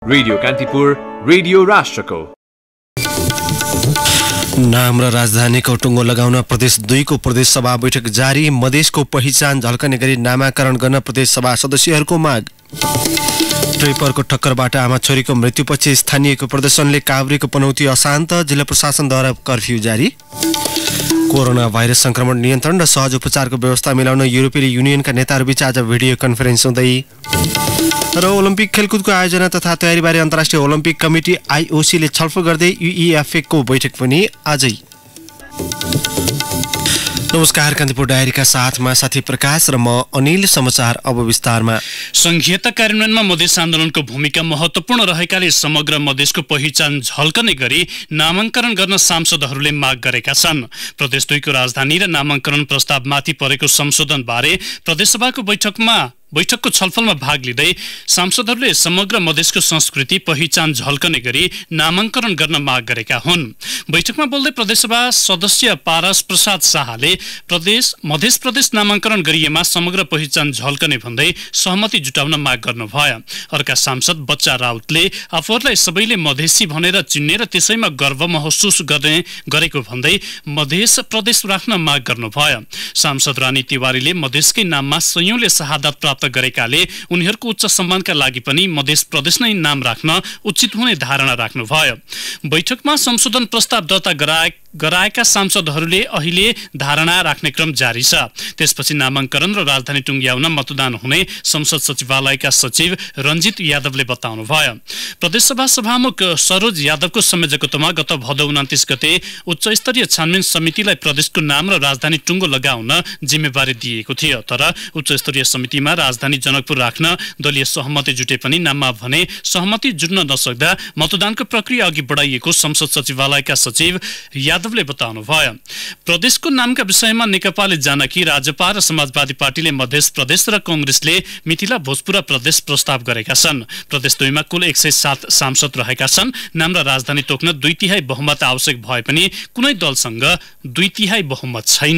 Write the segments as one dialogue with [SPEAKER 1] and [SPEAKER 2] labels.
[SPEAKER 1] Radio Kantipur, radio राष्ट्रको
[SPEAKER 2] नाम र राजधानीको टुङ्गो लगाउन प्रदेश 2 को प्रदेश सभा बैठक जारी। मधेसको पहिचान झल्कने गरी नामाकरण गर्न प्रदेश सभा सदस्यहरूको माग। ट्रेपरको ठक्करबाट आमा छोरीको मृत्युपछि स्थानीयको प्रदर्शनले काभ्रेको पनौती अशान्त। जिल्ला प्रशासनद्वारा कर्फ्यू जारी। कोरोना भाइरस संक्रमण नियन्त्रण र सहज उपचारको व्यवस्था मिलाउन युरोपेली युनियनका नेताहरूबीच आज भिडियो कन्फरेन्स हुँदै। र ओलम्पिक खेलकुदको आयोजना तथा तयारीबारे अन्तर्राष्ट्रिय ओलम्पिक कमिटी आईओसीले छलफल गर्दै यूईएफए को बैठक पनि आजै। नमस्कार, कान्तिपुर डायरीका साथमा साथी प्रकाश र म अनिल। समाचार अब विस्तारमा।
[SPEAKER 3] संघीयता कार्यान्वयनमा मधेस आन्दोलनको भूमिका महत्वपूर्ण रहेकाले समग्र मधेसको पहिचान झल्कने गरी नामाङ्करण गर्न सांसदहरूले माग गरेका छन्। प्रदेश 2 को राजधानी र नामाङ्करण प्रस्तावमाथि परेको संशोधनबारे प्रदेशसभाको बैठकको छलफलमा भाग लिँदै सांसदहरूले समग्र मधेसको संस्कृति पहिचान झल्कने गरी नामाङ्करण गर्न माग गरेका हुन्। बैठकमा बोल्दै प्रदेशसभा सदस्य पारस प्रसाद शाहले मधेस प्रदेश नामाङ्करण गरिएमा समग्र पहिचान झल्कने भन्दै सहमति जुटाउन माग गर्नुभयो। अर्का सांसद बच्चा राउतले आफूहरूलाई सबैले मधेसी भनेर चिन्ने र त्यसैमा गर्व महसुस गरेको भन्दै मधेस प्रदेश राख्न माग गर्नुभयो। सांसद रानी तिवारीले मधेसकै नाममा सयौंले शहादत प्राप्त गरेकाले उनीहरूको उच्च सम्मानका लागि पनि मधेस प्रदेश नै नाम राख्न उचित हुने धारणा राख्नुभयो। बैठकमा संशोधन प्रस्ताव दर्ता गराएका सांसदहरूले अहिले धारणा राख्ने क्रम जारी छ। त्यसपछि नामाङ्करण र राजधानी टुङ्ग्याउन मतदान हुने संसद सचिवालयका सचिव रञ्जित यादवले बताउनुभयो। प्रदेशसभा सभामुख सरोज यादवको संयोजकत्वमा गत भदौ 29 गते उच्चस्तरीय छानबिन समितिलाई प्रदेशको नाम र राजधानी टुङ्गो लगाउन जिम्मेवारी दिएको थियो। तर उच्चस्तरीय समितिमा राजधानी जनकपुर राख्न दलीय सहमति जुटे पनि नाममा भने सहमति जुट्न नसक्दा मतदानको प्रक्रिया अघि बढाइएको संसद सचिवालयका सचिव यादवले बताउनुभयो। प्रदेशको नामका विषयमा नेकपाले जानकी, राजपा र समाजवादी पार्टीले मधेस प्रदेश र कांग्रेसले मिथिला भोजपुरा प्रदेश प्रस्ताव गरेका छन्। प्रदेश 2 मा कुल 107 सांसद रहेका छन्। नाम र राजधानी तोक्न 2/3 बहुमत आवश्यक भए पनि कुनै दलसँग 2/3 बहुमत छैन।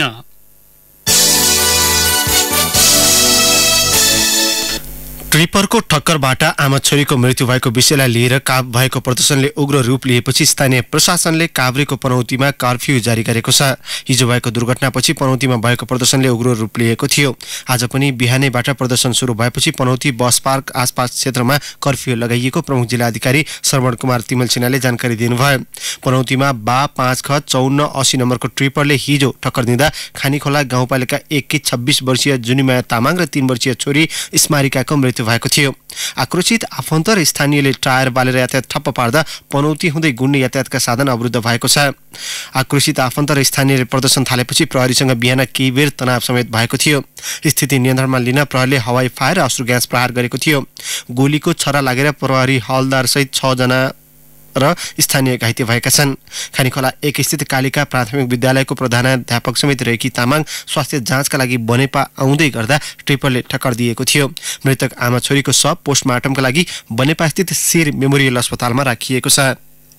[SPEAKER 2] ट्रिपरको ठक्करबाट आमा छोरीको मृत्यु भएको विषयलाई लिएर भएको प्रदर्शनले उग्र रूप लिएपछि स्थानीय प्रशासनले काभ्रेको पनौतीमा कर्फ्यू जारी गरेको छ। हिजो भएको दुर्घटनापछि पनौतीमा भएको प्रदर्शनले उग्र रूप लिएको थियो। आज पनि बिहानैबाट प्रदर्शन सुरु भएपछि पनौती बस पार्क आसपास क्षेत्रमा कर्फ्यू लगाइएको प्रमुख जिल्ला अधिकारी श्रवण कुमार तिमल सिन्हाले जानकारी दिनुभयो। पनौतीमा 5ख5480 नम्बरको ट्रिपरले हिजो ठक्कर दिँदा खानीखोला गाउँपालिका 1 की 26 वर्षीय जुनिमाया तामाङ र 3 वर्षीय छोरी स्मारिकाको मृत्यु भएको थियो। आक्रोशित आफन्त र स्थानीयले टायर बालेर यातायात ठप्प पार्दा पनौती हुँदै गुड्ने यातायातका साधन अवरुद्ध भएको छ। आक्रोशित आफन्त र स्थानीयले प्रदर्शन थालेपछि प्रहरीसँग बिहान केही बेर तनाव समेत भएको थियो। स्थिति नियन्त्रणमा लिन प्रहरीले हवाई फायर र अश्रु ग्यास प्रहार गरेको थियो। गोलीको छरा लागेर प्रहरी हवलदार सहित 6 जना र स्थानीय घाइते भएका छन्। खानीखोला 1 स्थित कालिका प्राथमिक विद्यालयको प्रधानाध्यापक समेत रहेकी तामाङ स्वास्थ्य जाँचका लागि बनेपा आउँदै गर्दा ट्रिपरले ठक्कर दिएको थियो। मृतक आमा छोरीको शव पोस्टमार्टमका लागि बनेपा स्थित शेर मेमोरियल अस्पतालमा राखिएको छ।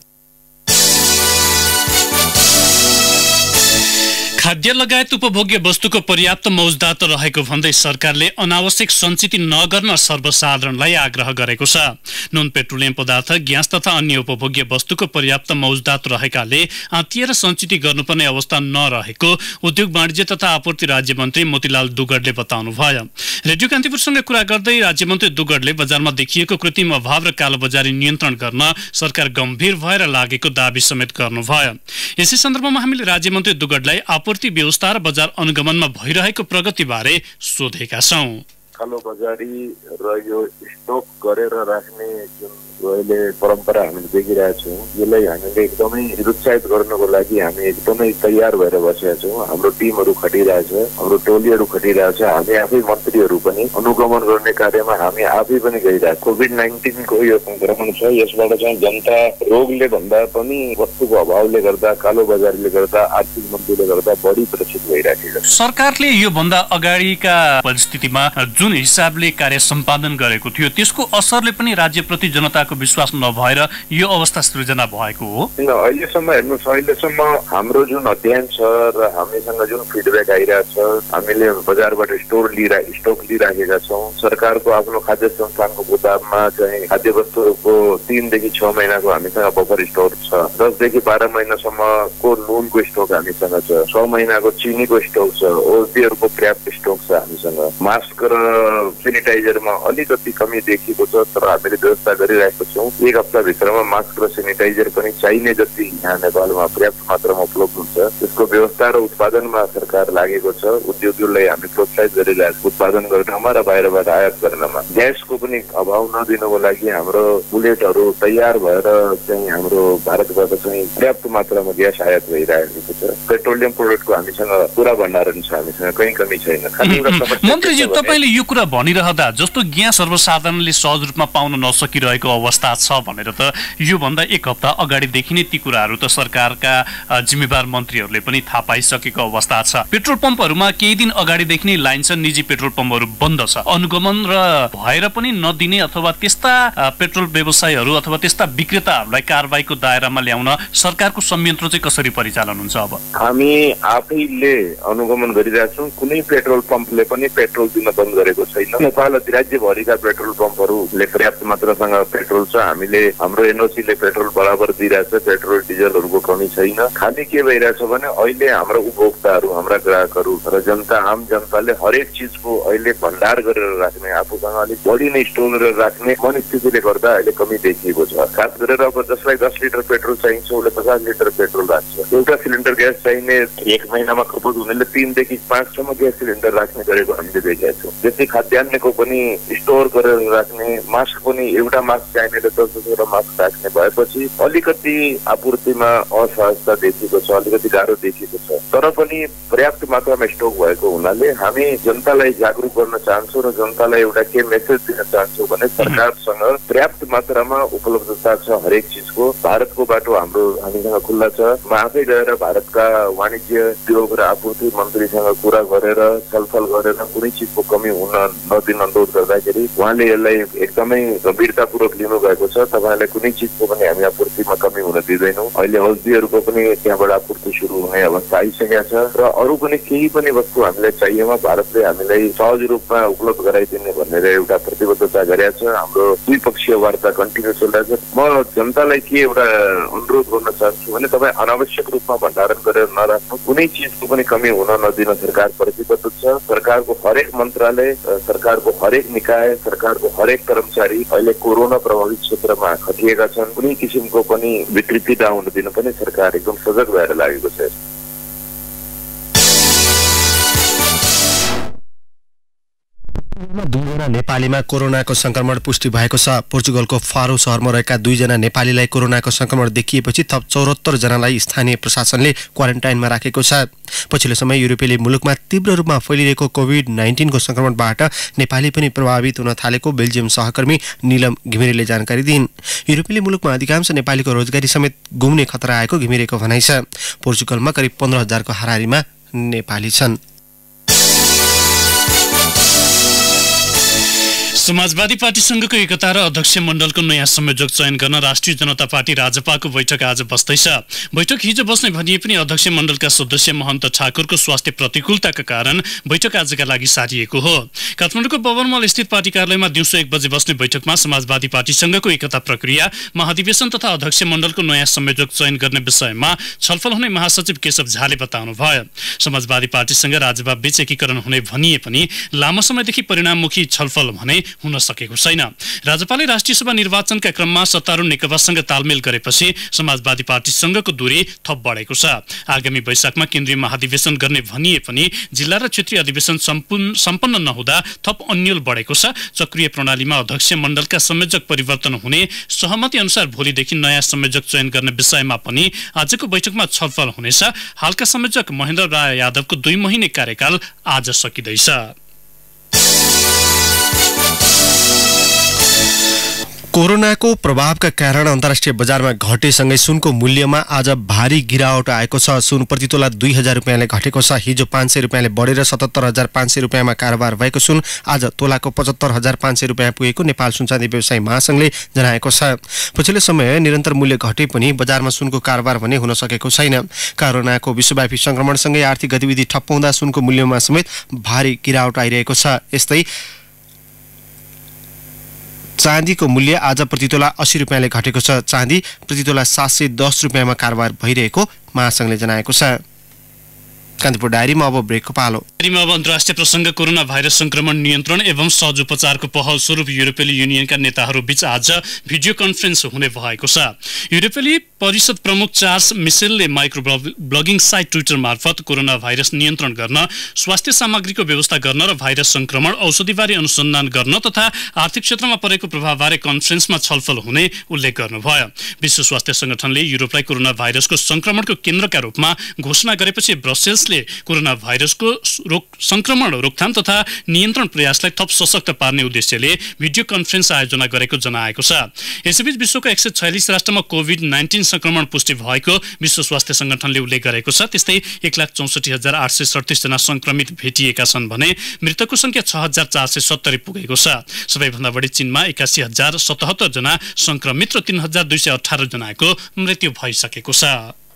[SPEAKER 3] खाद्य लगायत उपभोग्य वस्तुको पर्याप्त मौजदात रहेको भन्दै सरकारले अनावश्यक सञ्चित नगर्न सर्वसाधारणलाई आग्रह गरेको छ। नुन, पेट्रोलियम पदार्थ, ग्यास तथा अन्य उपभोग्य वस्तुको पर्याप्त मौजदात रहेकाले आत्तिएर सञ्चित गर्नुपर्ने अवस्था नरहेको उद्योग वाणिज्य तथा आपूर्ति राज्यमन्त्री मोतीलाल दुगडले बताउनुभयो। रेडियो कान्तिपुरसँग कुरा गर्दै राज्यमन्त्री दुगडले बजारमा देखिएको कृत्रिम अभाव र कालोबजारी नियन्त्रण गर्न सरकार गम्भीर भएर लागेको दावी समेत गर्नुभयो। यसै सन्दर्भमा हामीले राज्यमन्त्री दुगडलाई आपूर्ति व्यवस्था र बजार अनुगमनमा भइरहेको प्रगतिबारे सोधेका छौं।
[SPEAKER 4] कालोबजारी र यो स्टक गरेर राख्ने जुन अहिले परम्परा हामीले देखिरहेका छौँ, यसलाई हामीले एकदमै निरुत्साहित गर्नको लागि हामी एकदमै तयार भएर बसेका छौँ। हाम्रो टिमहरू खटिरहेछ, हाम्रो टोलीहरू खटिरहेछ। हामी आफै मन्त्रीहरू पनि अनुगमन गर्ने कार्यमा हामी आफै पनि गइरहेछौँ। कोभिड-19 को यो संक्रमण छ, यसबाट चाहिँ जनता रोगले भन्दा पनि वस्तुको अभावले गर्दा, कालोबजारीले गर्दा, आर्थिक मन्दीले गर्दा बढी प्रचित भइरहेको छ।
[SPEAKER 3] सरकारले यो भन्दा अगाडिका परिस्थितिमा जुन जुन हिसाबले कार्य सम्पादन गरेको थियो त्यसको असरले पनि राज्यप्रति जनताको विश्वास नभएर यो अवस्था सृजना भएको हो?
[SPEAKER 4] अहिलेसम्म हेर्नुहोस्, अहिलेसम्म हाम्रो जुन अध्ययन छ र हामीसँग जुन फिडब्याक आइरहेको छ, हामीले बजारबाट स्टक लिइराखेका छौँ। सरकारको आफ्नो खाद्य संस्थानको गोदाममा चाहिँ खाद्य वस्तुहरूको 3 देखि 6 महिनाको हामीसँग बफर स्टोर छ। 10 देखि 12 महिनासम्मको नुनको स्टक हामीसँग छ। 6 महिनाको चिनीको स्टक छ। औषधिहरूको पर्याप्त स्टक छ हामीसँग। मास्क र सेनिटाइजरमा अलिकति कमी देखिएको छ, तर हामीले व्यवस्था गरिरहेको छौँ। 1 हप्ताभित्रमा मास्क र सेनिटाइजर पनि चाहिने जति यहाँ नेपालमा पर्याप्त मात्रामा उपलब्ध हुन्छ। त्यसको व्यवस्था र उत्पादनमा सरकार लागेको छ। उद्योगहरूलाई हामी प्रोत्साहित गरिरहेको उत्पादन गर्नमा र बाहिरबाट आयात गर्नमा। ग्यासको पनि अभाव नदिनको लागि हाम्रो बुलेटहरू तयार भएर चाहिँ हाम्रो भारतबाट चाहिँ पर्याप्त मात्रामा ग्यास आयात भइरहेको छ। पेट्रोलियम प्रोडक्टको हामीसँग पुरा भण्डारण छ, हामीसँग कहीँ कमी छैन।
[SPEAKER 3] मन्त्रीजी, तपाईँले यो कुरा भनिरहँदा जस्तो ग्यास सर्वसाधारणले सहज रूपमा पाउन नसकिरहेको अवस्था छ भनेर त योभन्दा 1 हप्ता अगाडिदेखि नै ती कुराहरू त सरकारका जिम्मेवार मन्त्रीहरूले पनि थाहा पाइसकेको अवस्था छ। पेट्रोल पम्पहरूमा केही दिन अगाडिदेखि नै लाइन छ, निजी पेट्रोल पम्पहरू बन्द छ। अनुगमन र भएर पनि नदिने अथवा त्यस्ता पेट्रोल व्यवसायीहरू अथवा त्यस्ता विक्रेताहरूलाई कारबाहीको दायरामा ल्याउन सरकारको संयन्त्र चाहिँ कसरी परिचालन हुन्छ? अब
[SPEAKER 4] हामी आफैले अनुगमन गरिरहेछौँ। कुनै पेट्रोल पम्पले पनि पेट्रोल दिन बन्द गरेको छैन। नेपाल राज्यभरिका पेट्रोल पम्पहरूले पर्याप्त मात्रासँग पेट्रोल छ। हामीले हाम्रो एनओसीले पेट्रोल बराबर दिइरहेछ। पेट्रोल डिजलहरूको कमी छैन। खालि के भइरहेछ भने अहिले हाम्रो उपभोक्ताहरू, हाम्रा ग्राहकहरू र जनता, आम जनताले हरेक चिजको अहिले भण्डार गरेर राख्ने, आफूसँग अलिक बढी नै स्टोर गरेर राख्ने मनस्थितिले गर्दा अहिले कमी देखिएको छ। खास गरेर अब जसलाई 10 लिटर पेट्रोल चाहिन्छ उसले 50 लिटर पेट्रोल राख्छ। एउटा सिलिन्डर ग्यास चाहिने 1 महिनामा खपत हुनेले 3 देखि 5 सम्म ग्यास सिलिन्डर राख्ने गरेको हामीले देखेका छौँ। त्यस्तै खाद्यान्नको पनि स्टोर गरेर राख्ने, मास्क पनि एउटा मास्क चाहिनेले 10-10 मास्क राख्ने भएपछि अलिकति आपूर्तिमा असहजता देखिएको छ, अलिकति गाह्रो देखिएको छ। तर पनि पर्याप्त मात्रामा स्टक भएको हुनाले हामी जनतालाई जागरुक गर्न चाहन्छौँ र जनतालाई एउटा के मेसेज दिन चाहन्छौँ भने सरकारसँग पर्याप्त मात्रामा उपलब्धता छ हरेक चिजको। भारतको बाटो हामीसँग खुल्ला छ। म आफै गएर भारतका वाणिज्य, उद्योग र आपूर्ति मन्त्रीसँग कुरा गरेर छलफल गरेर कुनै चिजको कमी हुन नदिन अनुरोध गर्दाखेरि उहाँले यसलाई एकदमै गम्भीरतापूर्वक लिनु भएको छ। तपाईँलाई कुनै चिजको पनि हामी आपूर्तिमा कमी हुन दिँदैनौँ। अहिले औषधिहरूको पनि त्यहाँबाट आपूर्ति सुरु हुने अवस्था आइसकेको छ र अरू पनि केही पनि वस्तु हामीलाई चाहिएमा भारतले हामीलाई सहज रूपमा उपलब्ध गराइदिने भनेर एउटा प्रतिबद्धता गरेका छ। हाम्रो द्विपक्षीय वार्ता कन्टिन्यू चलिरहेको छ। म जनतालाई के एउटा अनुरोध गर्न चाहन्छु भने तपाईँ अनावश्यक रूपमा भण्डारण गरेर नराख्नु। कुनै चिजको पनि कमी हुन नदिन सरकार प्रतिबद्ध छ। सरकारको हरेक मन्त्रालय, सरकारको हरेक निकाय, सरकारको हरेक कर्मचारी अहिले कोरोना प्रभावित क्षेत्रमा खटिएका छन्। कुनै किसिमको पनि विकृति नहुन दिन पनि सरकार एकदम सजग भएर लागेको छ।
[SPEAKER 2] दुईजना नेपालीमा कोरोनाको संक्रमण पुष्टि भएको छ। पोर्चुगलको फारो शहरमा रहेका 2 जना नेपालीलाई कोरोनाको संक्रमण देखिएपछि थप 74 जनालाई स्थानीय प्रशासनले क्वारेन्टाइनमा राखेको छ। पछिल्लो समय युरोपेली मुलुकमा तीव्र रूपमा फैलिरहेको कोभिड-19 को संक्रमणबाट नेपाली पनि प्रभावित हुन थालेको बेल्जियम सहकर्मी निलम घिमिरेले जानकारी दिइन्। युरोपेली मुलुकमा अधिकांश नेपालीको रोजगारी समेत गुम्ने खतरा आएको घिमिरेको भनाइ छ। पोर्चुगलमा करिब 15,000 को हाराहारीमा नेपाली छन्।
[SPEAKER 3] समाजवादी पार्टीसँगको एकता र अध्यक्ष मण्डलको नयाँ संयोजक चयन गर्न राष्ट्रिय जनता पार्टी राजपाको बैठक आज बस्दैछ। बैठक हिजो बस्ने भनिए पनि अध्यक्ष मण्डलका सदस्य महन्त ठाकुरको स्वास्थ्य प्रतिकूलताका कारण बैठक आजका लागि सारिएको हो। काठमाडौँको भवनमल स्थित पार्टी कार्यालयमा दिउँसो 1 बजे बस्ने बैठकमा समाजवादी पार्टीसँगको एकता प्रक्रिया, महाधिवेशन तथा अध्यक्ष मण्डलको नयाँ संयोजक चयन गर्ने विषयमा छलफल हुने महासचिव केशव झाले बताउनुभयो। समाजवादी पार्टीसँग राजपा बीच एकीकरण हुने भनिए पनि लामो समयदेखि परिणाममुखी छलफल भने हुन सकेको छैन। राजपाले राष्ट्रिय सभा निर्वाचनका क्रममा सत्तारूढ नेकपासँग तालमेल गरेपछि समाजवादी पार्टीसँगको दूरी थप बढेको छ। आगामी वैशाखमा केन्द्रीय महाधिवेशन गर्ने भनिए पनि जिल्ला र क्षेत्रीय अधिवेशन सम्पन्न नहुँदा थप अन्यल बढेको छ। चक्रीय प्रणालीमा अध्यक्ष मण्डलका संयोजक परिवर्तन हुने सहमति अनुसार भोलिदेखि नयाँ संयोजक चयन गर्ने विषयमा पनि आजको बैठकमा छलफल हुनेछ। हालका संयोजक महेन्द्र राय यादवको 2 महिने कार्यकाल आज सकिँदैछ।
[SPEAKER 2] कोरोनाको प्रभावका कारण अन्तर्राष्ट्रिय बजारमा घटेसँगै सुनको मूल्यमा आज भारी गिरावट आएको छ। सुन प्रति तोला 2000 रुपियाँले घटेको छ। हिजो 500 रुपियाँले बढेर 77,500 रुपियाँमा कारोबार भएको सुन आज तोलाको 75,500 रुपियाँ पुगेको नेपाल सुनचाँदी व्यवसायी महासंघले जनाएको छ। पछिल्लो समय निरन्तर मूल्य घटे पनि बजारमा सुनको कारोबार भने हुन सकेको छैन। कोरोनाको विश्वव्यापी संक्रमणसँगै आर्थिक गतिविधि ठप्प हुँदा सुनको मूल्यमा समेत भारी गिरावट आइरहेको छ। यस्तै चाँदीको मूल्य आज प्रतितोला 80 रुपियाँले घटेको छ। चाँदी प्रतितोला 710 रुपियाँमा कारोबार भइरहेको महासंघले जनाएको छ। कान्तिपुर डायरीमा अब ब्रेकको पालो।
[SPEAKER 3] डायरीमा अब अन्तर्राष्ट्रिय प्रसङ्ग कोरोना भाइरस संक्रमण नियन्त्रण एवं सहज उपचारको पहल स्वरूप युरोपेली युनियनका नेताहरू बीच आज भिडियो कन्फरेन्स हुने भएको छ। युरोपेली परिषद प्रमुख चार्ल्स मिसेलले माइक्रो ब्लगिङ साइट ट्विटर मार्फत कोरोना भाइरस नियन्त्रण गर्न, स्वास्थ्य सामग्रीको व्यवस्था गर्न र भाइरस संक्रमण औषधिबारे अनुसन्धान गर्न तथा आर्थिक क्षेत्रमा परेको प्रभावबारे कन्फरेन्समा छलफल हुने उल्लेख गर्नुभयो। विश्व स्वास्थ्य संगठनले युरोपलाई कोरोना भाइरसको संक्रमणको केन्द्रका रूपमा घोषणा गरेपछि ब्रसेल्सले कोरोना भाइरसको संक्रमण रोकथाम तथा नियन्त्रण प्रयासलाई थप सशक्त पार्ने उद्देश्यले भिडियो कन्फरेन्स आयोजना गरेको जनाएको छ। यसैबीच विश्वको 146 राष्ट्रमा कोभिड-19 संक्रमण पुष्टि भएको विश्व स्वास्थ्य संगठनले उल्लेख गरेको छ। त्यस्तै 1,64,837 जना संक्रमित भेटिएका छन् भने मृतकको संख्या 6,470 पुगेको छ। सबैभन्दा बढी चीनमा 81,077 जना संक्रमित र 3,218 जनाको मृत्यु भइसकेको छ।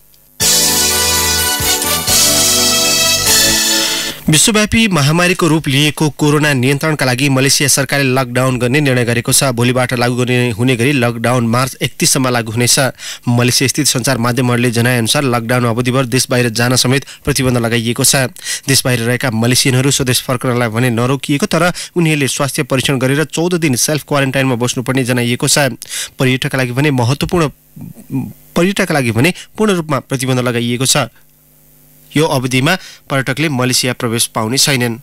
[SPEAKER 2] विश्वव्यापी महामारीको रूप लिएको कोरोना नियन्त्रणका लागि मलेसिया सरकारले लकडाउन गर्ने निर्णय गरेको छ। भोलिबाट लागू हुने गरी लकडाउन मार्च 31 सम्म लागू हुनेछ। मलेसिया स्थित सञ्चार माध्यमहरूले जनाएअनुसार लकडाउन अवधिभर देश बाहिर जान समेत प्रतिबन्ध लगाइएको छ। देश बाहिर रहेका मलेसियनहरू स्वदेश फर्कनलाई भने नरोकिएको, तर उनीहरूले स्वास्थ्य परीक्षण गरेर 14 दिन सेल्फ क्वारेन्टाइनमा बस्नुपर्ने जनाइएको छ। पर्यटकका लागि भने पूर्ण रूपमा प्रतिबन्ध लगाइएको छ। यो अवधिमा पर्यटकले मलेसिया प्रवेश पाउने छैनन्।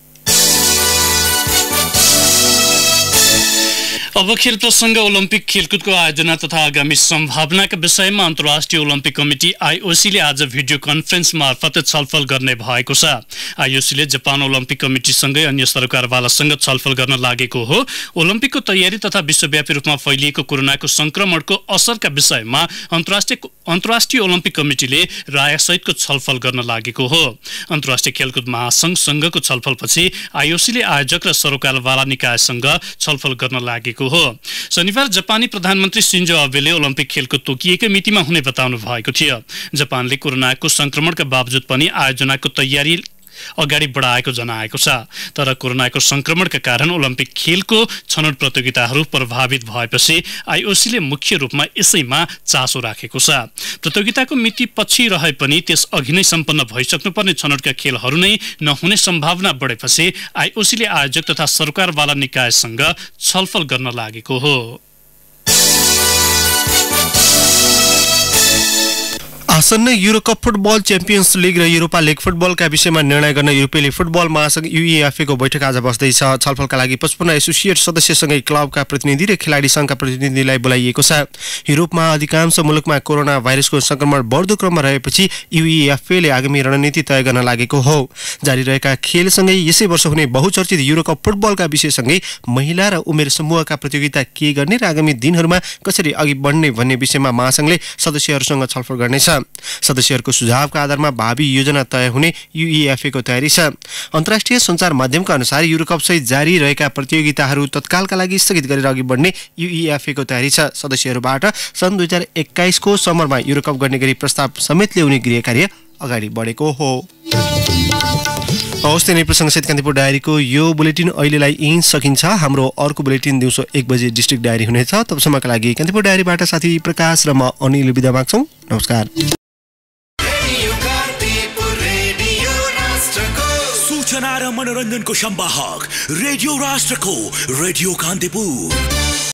[SPEAKER 3] अब खेल प्रसङ्ग। ओलम्पिक खेलकुदको आयोजना तथा आगामी सम्भावनाका विषयमा अन्तर्राष्ट्रिय ओलम्पिक कमिटी आइओसीले आज भिडियो कन्फरेन्स मार्फत छलफल गर्ने भएको छ। आइओसीले जापान ओलम्पिक कमिटीसँगै अन्य सरकारवालासँग छलफल गर्न लागेको हो। ओलम्पिकको तयारी तथा विश्वव्यापी रूपमा फैलिएको कोरोनाको संक्रमणको असरका विषयमा अन्तर्राष्ट्रिय ओलम्पिक कमिटीले रायसहितको छलफल गर्न लागेको हो। अन्तर्राष्ट्रिय खेलकुद महासंघको छलफलपछि आइओसीले आयोजक र सरकारवाला निकायसँग छलफल गर्न लागेको हो। शनिबार जापानी प्रधानमन्त्री सिन्जो आबेले ओलम्पिक खेलको तोकिएकै मितिमा हुने बताउनु भएको थियो। जापानले कोरोनाको संक्रमणका बावजुद पनि आयोजनाको तयारी अगाडि बढाएको जनाएको छ। तर कोरोनाको संक्रमणका कारण ओलम्पिक खेलको छनौट प्रतियोगिताहरू प्रभावित भएपछि आइओसीले मुख्य रूपमा यसैमा चासो राखेको छ। प्रतियोगिताको मिति पछि रहे पनि त्यस अघि नै सम्पन्न भइसक्नुपर्ने छनौटका खेलहरू नै नहुने सम्भावना बढेपछि आइओसीले आयोजक तथा सरकारवाला निकायसँग छलफल गर्न लागेको हो।
[SPEAKER 2] आसन्न युरोकप फुटबल च्याम्पियन्स लिग र युरोपा लिग फुटबलका विषयमा निर्णय गर्न युरोपेली फुटबल महासंघ युइएफएको बैठक आज बस्दैछ। छलफलका लागि 55 एसोसिएट सदस्यसँगै क्लबका प्रतिनिधि र खेलाडी संघका प्रतिनिधिलाई बोलाइएको छ। युरोपमा अधिकांश मुलुकमा कोरोना भाइरसको संक्रमण बढ्दो क्रममा रहेपछि युइएफले आगामी रणनीति तय गर्न लागेको हो। जारी रहेका खेलसँगै यसै वर्ष हुने बहुचर्चित युरोकप फुटबलका विषयसँगै महिला र उमेर समूहका प्रतियोगिता के गर्ने र आगामी दिनहरूमा कसरी अघि बढ्ने भन्ने विषयमा महासंघले सदस्यहरूसँग छलफल गर्नेछ। सदस्यहरूको सुझावका आधारमा भावी योजना तय हुने युइएफएको तयारी छ। अन्तर्राष्ट्रिय सञ्चार माध्यमका अनुसार युरोकपसहित जारी रहेका प्रतियोगिताहरू तत्कालका लागि स्थगित गरेर अघि बढ्ने युइएफएको तयारी छ। सदस्यहरूबाट सन् 2021 को समरमा युरोकप गर्ने गरी प्रस्ताव समेत ल्याउने गृह कार्य अगाडि बढेको हो। हवस्, त्यही प्रसङ्गसहित कान्तिपुर डायरीको यो बुलेटिन अहिलेलाई यहीँ सकिन्छ। हाम्रो अर्को बुलेटिन दिउँसो 1 बजे डिस्ट्रिक्ट डायरी हुनेछ। तबसम्मका लागि कान्तिपुर डायरीबाट साथी प्रकाश र म अनिल बिदा माग्छौँ। नमस्कार।
[SPEAKER 5] सूचना र मनोरञ्जनको सम्वाहक रेडियो राष्ट्रको रेडियो कान्तिपुर।